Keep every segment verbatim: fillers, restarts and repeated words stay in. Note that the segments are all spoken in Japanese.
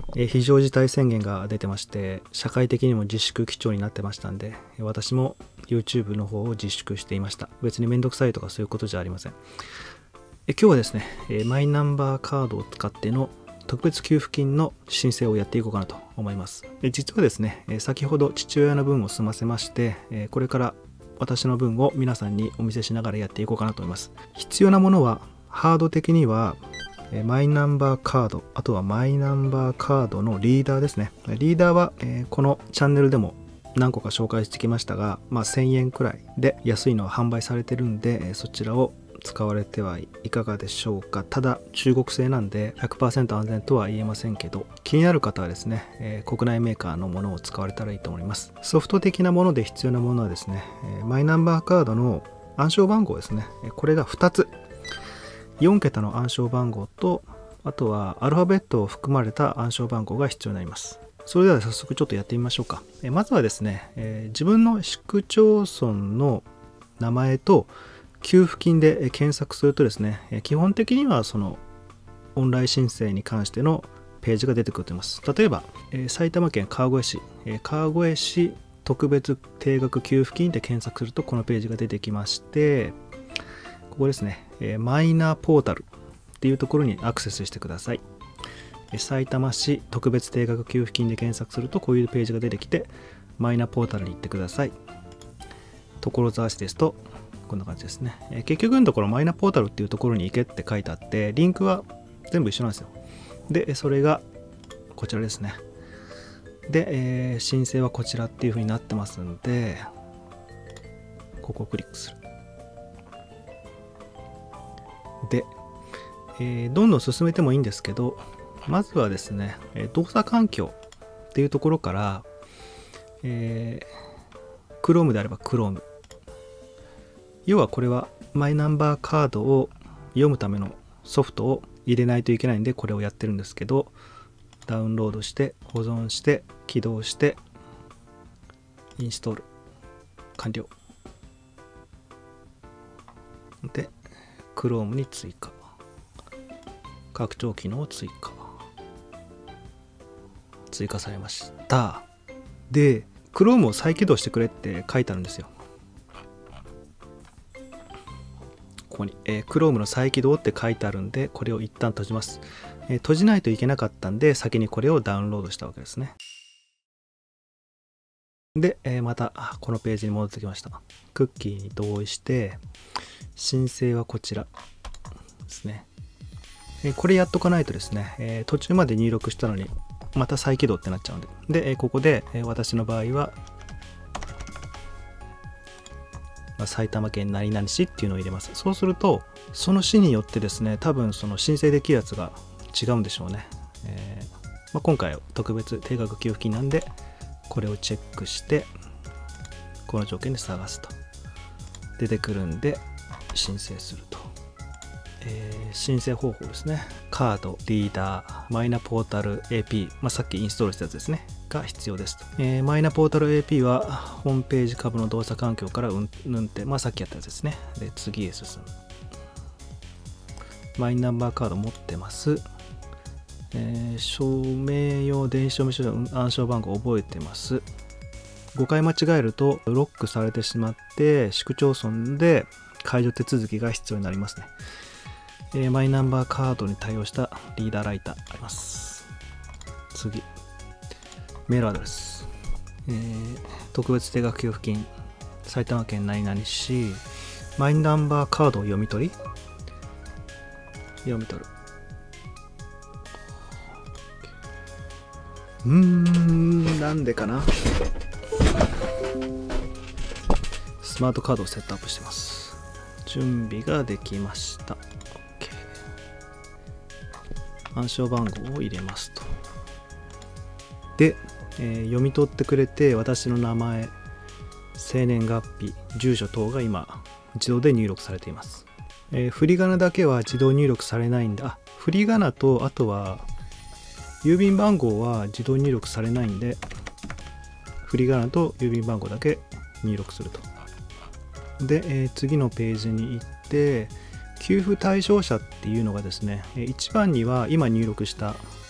え非常事態宣言が出てまして、社会的にも自粛基調になってましたんで、私も YouTube の方を自粛していました。別にめんどくさいとかそういうことじゃありません。え今日はですね、マイナンバーカードを使っての特別給付金の申請をやっていこうかなと思います。実はですね、先ほど父親の分を済ませまして、これから私の分を皆さんにお見せしながらやっていこうかなと思います。必要なものは、ハード的にはマイナンバーカード、あとはマイナンバーカードのリーダーですね。リーダーはこのチャンネルでも何個か紹介してきましたが、まあ、せんえんくらいで安いのは販売されてるんで、そちらを使われてはいかがでしょうか。ただ中国製なんで ひゃくパーセント 安全とは言えませんけど、気になる方はですね、えー、国内メーカーのものを使われたらいいと思います。ソフト的なもので必要なものはですね、えー、マイナンバーカードの暗証番号ですね。これがふたつ、よんけたの暗証番号と、あとはアルファベットを含まれた暗証番号が必要になります。それでは早速ちょっとやってみましょうか。えー、まずはですね、えー、自分の市区町村の名前と給付金で検索するとですね、基本的にはそのオンライン申請に関してのページが出てくると思います。例えば、埼玉県川越市、川越市特別定額給付金で検索するとこのページが出てきまして、ここですね、マイナポータルっていうところにアクセスしてください。埼玉市特別定額給付金で検索するとこういうページが出てきて、マイナポータルに行ってください。所沢市ですとこんな感じですね。えー、結局のところマイナポータルっていうところに行けって書いてあって、リンクは全部一緒なんですよ。で、それがこちらですね。で、えー、申請はこちらっていう風になってますんで、ここをクリックする。で、えー、どんどん進めてもいいんですけど、まずはですね、動作環境っていうところから、えー、Chrome であれば Chrome。要はこれはマイナンバーカードを読むためのソフトを入れないといけないんで、これをやってるんですけど、ダウンロードして保存して起動してインストール完了で Chrome に追加、拡張機能を追加追加されました。で Chrome を再起動してくれって書いてあるんですよ。ここに、えー、Chrome の再起動って書いてあるんで、これを一旦閉じます。えー、閉じないといけなかったんで、先にこれをダウンロードしたわけですね。で、えー、またこのページに戻ってきました。クッキーに同意して、申請はこちらですね。えー、これやっとかないとですね、えー、途中まで入力したのに、また再起動ってなっちゃうんで。で、えー、ここで、えー、私の場合は、埼玉県何々市っていうのを入れます。そうするとその市によってですね、多分その申請できるやつが違うんでしょうね。えーまあ、今回は特別定額給付金なんで、これをチェックしてこの条件で探すと出てくるんで申請すると、えー、申請方法ですね。カード、リーダー、マイナポータル エーピー、まあ、さっきインストールしたやつですねが必要ですと。えー、マイナポータル エーピー はホームページ株の動作環境からうんぬんって、まあさっきやったやつですね。で、次へ進む。マイナンバーカード持ってます。えー、証明用電子証明書の暗証番号覚えてます。ごかい間違えるとロックされてしまって、市区町村で解除手続きが必要になりますね。えー、マイナンバーカードに対応したリーダーライターあります。次。メールアドレス、えー、特別定額給付金埼玉県何々市、マイナンバーカードを読み取り読み取るうーんなんでかな。スマートカードをセットアップしてます。準備ができました。 OK、 暗証番号を入れますと。でえー、読み取ってくれて、私の名前、生年月日、住所等が今自動で入力されています。えー、振り仮名だけは自動入力されないんで、あ、振り仮名とあとは郵便番号は自動入力されないんで、振り仮名と郵便番号だけ入力すると。で、えー、次のページに行って、給付対象者っていうのがですね、いちばんには今入力した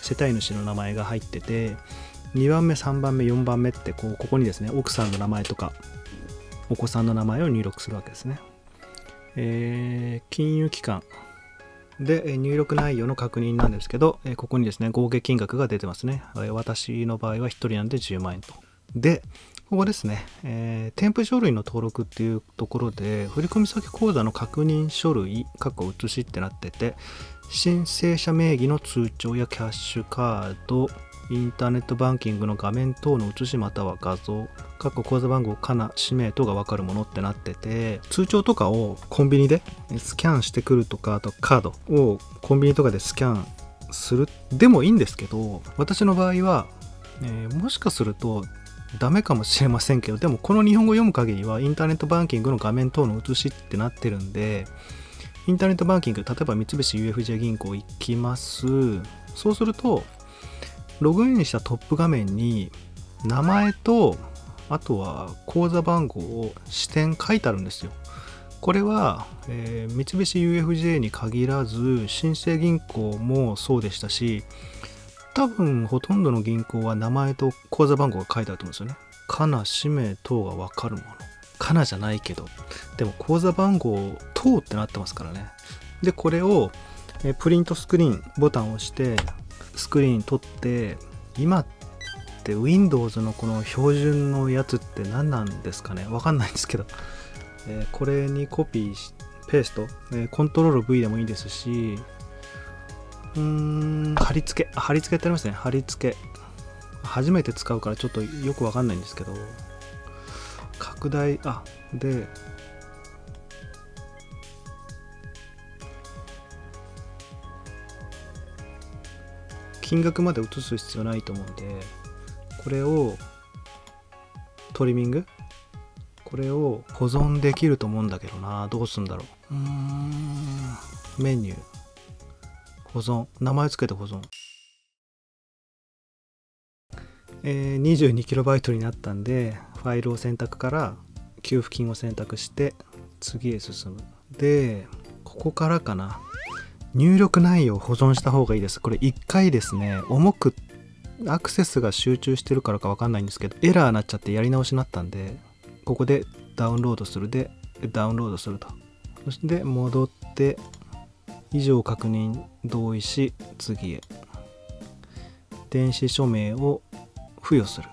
世帯主の名前が入ってて、にばんめさんばんめよんばんめってこうここにですね奥さんの名前とかお子さんの名前を入力するわけですね。えー、金融機関で入力内容の確認なんですけど、ここにですね合計金額が出てますね。私の場合はひとりなんでじゅうまんえんと。でここですね、えー、添付書類の登録っていうところで振込先口座の確認書類過去写しってなってて、申請者名義の通帳やキャッシュカード、インターネットバンキングの画面等の写しまたは画像、過去口座番号、かな、氏名等が分かるものってなってて、通帳とかをコンビニでスキャンしてくるとか、あとカードをコンビニとかでスキャンするでもいいんですけど、私の場合は、えー、もしかするとダメかもしれませんけど、でもこの日本語読む限りはインターネットバンキングの画面等の写しってなってるんで、インターネットバンキング、例えば三菱 ユーエフジェー 銀行行きます。そうするとログインしたトップ画面に名前とあとは口座番号を支店書いてあるんですよ。これは、えー、三菱 ユーエフジェー に限らず新生銀行もそうでしたし、多分ほとんどの銀行は名前と口座番号が書いてあると思うんですよね。かな、氏名等が分かるもの。かなじゃないけど、でも口座番号等ってなってますからね。でこれを、えー、プリントスクリーンボタンを押してスクリーン撮って、今って Windows のこの標準のやつって何なんですかね、わかんないんですけど、えー、これにコピーしペースト、えー、コントロール V でもいいですし、うーん貼り付け貼り付けってありますね。貼り付け初めて使うからちょっとよくわかんないんですけど、拡大、あで金額まで移す必要ないと思うんで、これをトリミング、これを保存できると思うんだけどな。どうすんだろう。うーんメニュー保存、名前つけて保存、えー、にじゅうにキロバイト になったんで、ファイルを選択から給付金を選択して次へ進む。でここからかな、入力内容を保存した方がいいです。これいっかいですね、重くアクセスが集中してるからか分かんないんですけど、エラーになっちゃってやり直しになったんで、ここでダウンロードするでダウンロードすると。そして戻って以上確認同意し次へ。電子署名を付与する。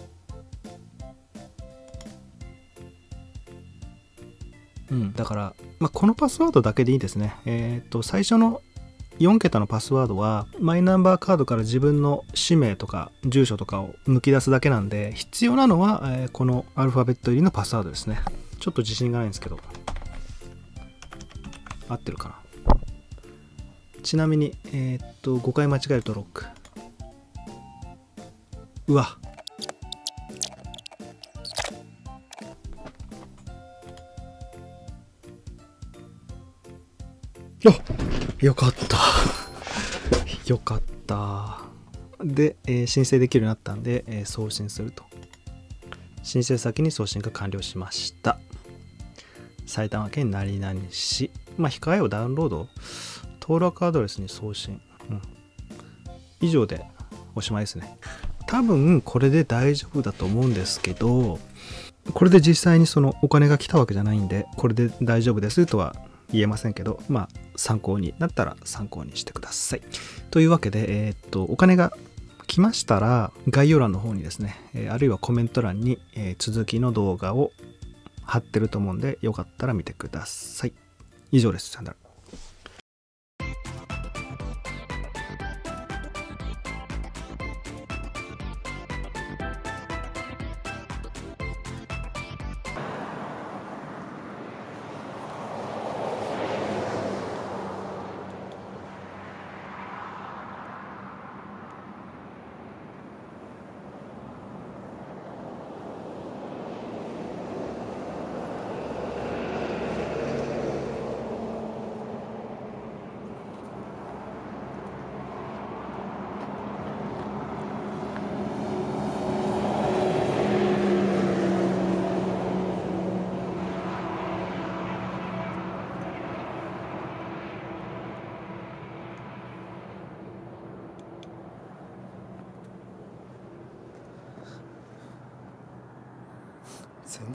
うん、だから、まあ、このパスワードだけでいいですね。えっと、最初のよんけたのパスワードは、マイナンバーカードから自分の氏名とか住所とかを抜き出すだけなんで、必要なのは、えー、このアルファベット入りのパスワードですね。ちょっと自信がないんですけど、合ってるかな。ちなみに、えー、っと、ごかい間違えるとロック。うわ。よよかったよかったで、えー、申請できるようになったんで、えー、送信すると。申請先に送信が完了しました。埼玉県何々市、まあ控えをダウンロード、登録アドレスに送信、うん、以上でおしまいですね。多分これで大丈夫だと思うんですけど、これで実際にそのお金が来たわけじゃないんで、これで大丈夫ですとは言えませんけど、まあ参考になったら参考にしてください。というわけで、えー、っとお金が来ましたら概要欄の方にですね、あるいはコメント欄に続きの動画を貼ってると思うんで、よかったら見てください。以上です。さよなら。